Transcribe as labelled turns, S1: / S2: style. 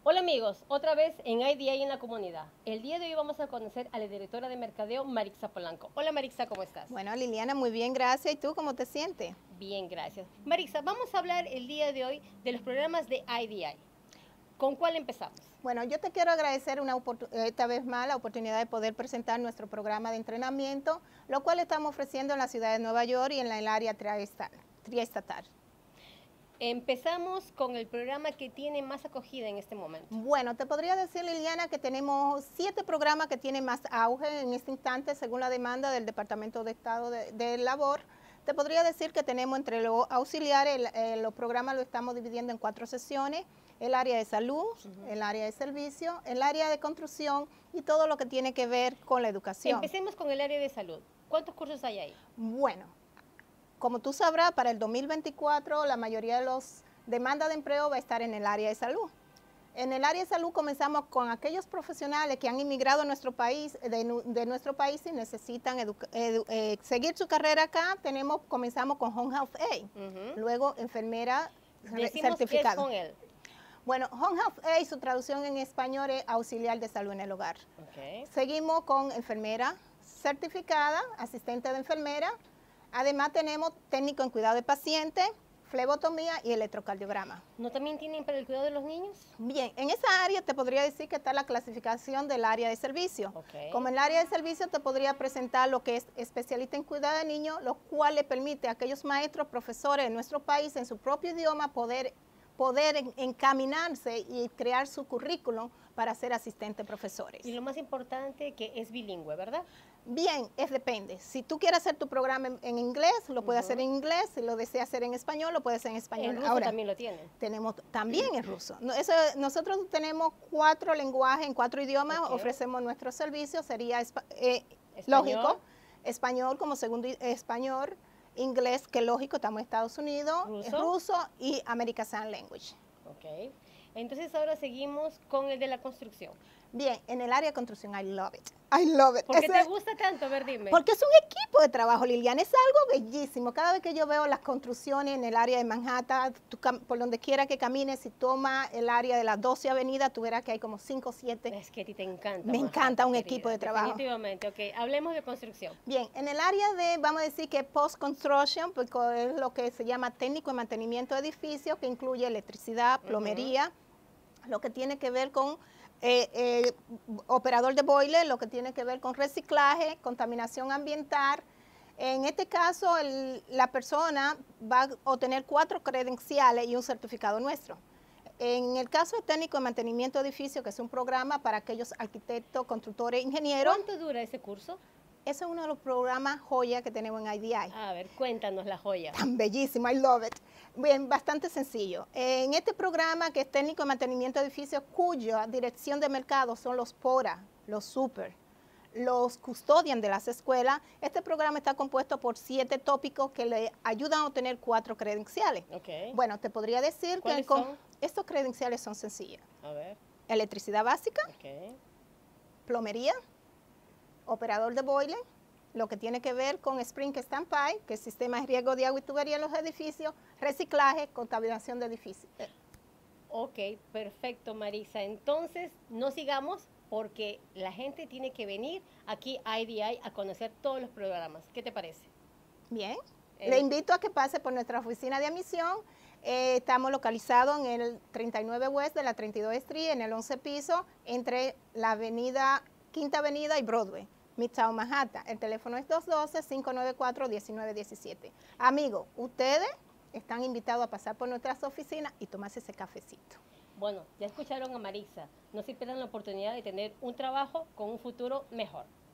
S1: Hola amigos, otra vez en IDA y en la comunidad. El día de hoy vamos a conocer a la directora de mercadeo, Marixa Polanco. Hola Marixa, ¿cómo estás?
S2: Bueno, Liliana, muy bien, gracias. ¿Y tú cómo te sientes?
S1: Bien, gracias. Marixa, vamos a hablar el día de hoy de los programas de IDA. ¿Con cuál empezamos?
S2: Bueno, yo te quiero agradecer esta vez más la oportunidad de poder presentar nuestro programa de entrenamiento, lo cual estamos ofreciendo en la ciudad de Nueva York y en el área triestatal.
S1: Empezamos con el programa que tiene más acogida en este momento.
S2: Bueno, te podría decir, Liliana, que tenemos 7 programas que tienen más auge en este instante según la demanda del Departamento de Estado de Labor. Te podría decir que tenemos entre los auxiliares, los programas lo estamos dividiendo en 4 sesiones, el área de salud, el área de servicio, el área de construcción y todo lo que tiene que ver con la educación.
S1: Empecemos con el área de salud. ¿Cuántos cursos hay ahí?
S2: Bueno, como tú sabrás, para el 2024 la mayoría de los demandas de empleo va a estar en el área de salud. En el área de salud comenzamos con aquellos profesionales que han inmigrado a nuestro país, de nuestro país y necesitan seguir su carrera acá. Comenzamos con Home Health Aid, luego enfermera certificada.
S1: ¿Qué es Home Health?
S2: Bueno, Home Health Aid, su traducción en español es auxiliar de salud en el hogar.
S1: Okay.
S2: Seguimos con enfermera certificada, asistente de enfermera. Además tenemos técnico en cuidado de paciente, flebotomía y electrocardiograma.
S1: ¿No también tienen para el cuidado de los niños?
S2: Bien, en esa área te podría decir que está la clasificación del área de servicio.
S1: Okay.
S2: Como en el área de servicio te podría presentar lo que es especialista en cuidado de niños, lo cual le permite a aquellos maestros, profesores de nuestro país en su propio idioma poder encaminarse y crear su currículum para ser asistente profesores.
S1: Y lo más importante que es bilingüe, ¿verdad?
S2: Bien, depende. Si tú quieres hacer tu programa en inglés, lo puedes hacer en inglés. Si lo deseas hacer en español, lo puedes hacer en español.
S1: En ruso ahora, también lo tienen.
S2: Tenemos también en ruso. Nosotros tenemos 4 lenguajes, en 4 idiomas, ofrecemos nuestros servicios. Sería lógico, español como segundo español, inglés, que lógico, estamos en Estados Unidos, ruso y American Sign Language.
S1: Ok. Entonces ahora seguimos con el de la construcción.
S2: Bien, en el área de construcción, I love it. I love it.
S1: ¿Por qué te gusta tanto? A ver, dime.
S2: Porque es un equipo de trabajo, Liliana, es algo bellísimo. Cada vez que yo veo las construcciones en el área de Manhattan, por donde quiera que camines, si tomas el área de la 12 Avenida, tú verás que hay como 5 o 7.
S1: Es que a ti te encanta.
S2: Me encanta un equipo de trabajo.
S1: Definitivamente, ok. Hablemos de construcción.
S2: Bien, en el área de, vamos a decir que post-construction, porque es lo que se llama técnico de mantenimiento de edificios, que incluye electricidad, plomería, lo que tiene que ver con operador de boiler, lo que tiene que ver con reciclaje, contaminación ambiental. En este caso, la persona va a obtener 4 credenciales y un certificado nuestro. En el caso de técnico de mantenimiento de edificios, que es un programa para aquellos arquitectos, constructores, ingenieros.
S1: ¿Cuánto dura ese curso?
S2: Ese es uno de los programas joya que tenemos en IDI.
S1: A ver, cuéntanos la joya.
S2: Tan bellísimo, I love it. Bien, bastante sencillo. En este programa, que es técnico de mantenimiento de edificios, cuya dirección de mercado son los PORA, los super, los custodian de las escuelas, este programa está compuesto por 7 tópicos que le ayudan a obtener 4 credenciales.
S1: Okay.
S2: Bueno, te podría decir que estos credenciales son sencillos.
S1: A ver.
S2: Electricidad básica, plomería, operador de boiler, lo que tiene que ver con Spring Standby, que es sistema de riego de agua y tubería en los edificios, reciclaje, contaminación de edificios.
S1: Ok, perfecto, Marisa. Entonces, no sigamos porque la gente tiene que venir aquí a IDI a conocer todos los programas. ¿Qué te parece?
S2: Bien. Le invito a que pase por nuestra oficina de admisión. Estamos localizados en el 39 West de la 32 Street, en el 11 piso, entre la Quinta Avenida y Broadway. Midtown Manhattan. El teléfono es 212-594-1917. Amigos, ustedes están invitados a pasar por nuestras oficinas y tomarse ese cafecito.
S1: Bueno, ya escucharon a Marisa. No se pierdan la oportunidad de tener un trabajo con un futuro mejor.